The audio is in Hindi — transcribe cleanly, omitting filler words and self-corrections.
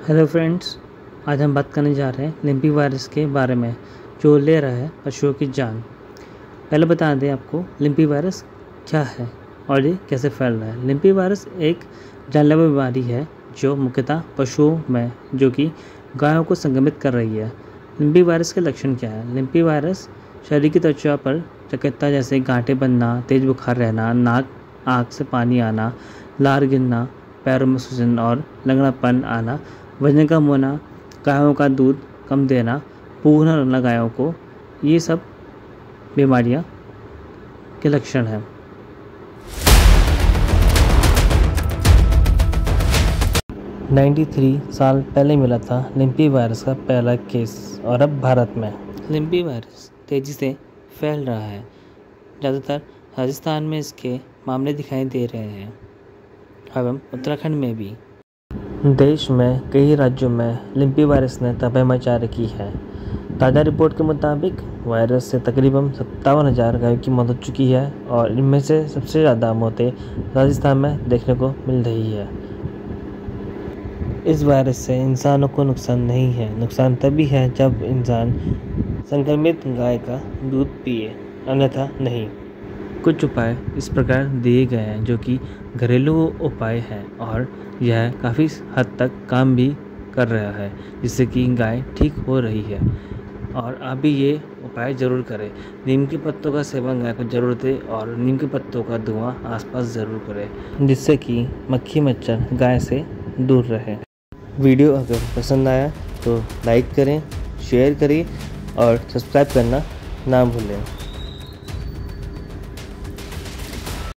हेलो फ्रेंड्स, आज हम बात करने जा रहे हैं लिम्पी वायरस के बारे में जो ले रहा है पशुओं की जान। पहले बता दें आपको लिम्पी वायरस क्या है और ये कैसे फैल रहा है। लिम्पी वायरस एक जानलेवा बीमारी है जो मुख्यतः पशुओं में जो कि गायों को संक्रमित कर रही है। लिम्पी वायरस के लक्षण क्या है? लिम्पी वायरस शरीर की त्वचा पर चिकित्सा जैसे गांठे बनना, तेज बुखार रहना, नाक आँख से पानी आना, लार गिरना, पैरों में सूजन और लंगड़ापन आना, वजन कम होना, गायों का दूध कम देना, पूर्ण रोना गायों को, ये सब बीमारियां के लक्षण हैं। (93 साल पहले मिला था लिम्पी वायरस का पहला केस और अब भारत में लिम्पी वायरस तेज़ी से फैल रहा है। ज़्यादातर राजस्थान में इसके मामले दिखाई दे रहे हैं एवं उत्तराखंड में भी। देश में कई राज्यों में लिम्पी वायरस ने तबाही मचा रखी है। ताज़ा रिपोर्ट के मुताबिक वायरस से तकरीबन 57,000 गायों की मौत हो चुकी है और इनमें से सबसे ज़्यादा मौतें राजस्थान में देखने को मिल रही है। इस वायरस से इंसानों को नुकसान नहीं है। नुकसान तभी है जब इंसान संक्रमित गाय का दूध पिए, अन्यथा नहीं। कुछ उपाय इस प्रकार दिए गए हैं जो कि घरेलू उपाय हैं और यह काफ़ी हद तक काम भी कर रहा है, जिससे कि गाय ठीक हो रही है। और आप भी ये उपाय ज़रूर करें। नीम के पत्तों का सेवन गाय को ज़रूर दें और नीम के पत्तों का धुआं आसपास ज़रूर करें, जिससे कि मक्खी मच्छर गाय से दूर रहे। वीडियो अगर पसंद आया तो लाइक करें, शेयर करें और सब्सक्राइब करना ना भूलें।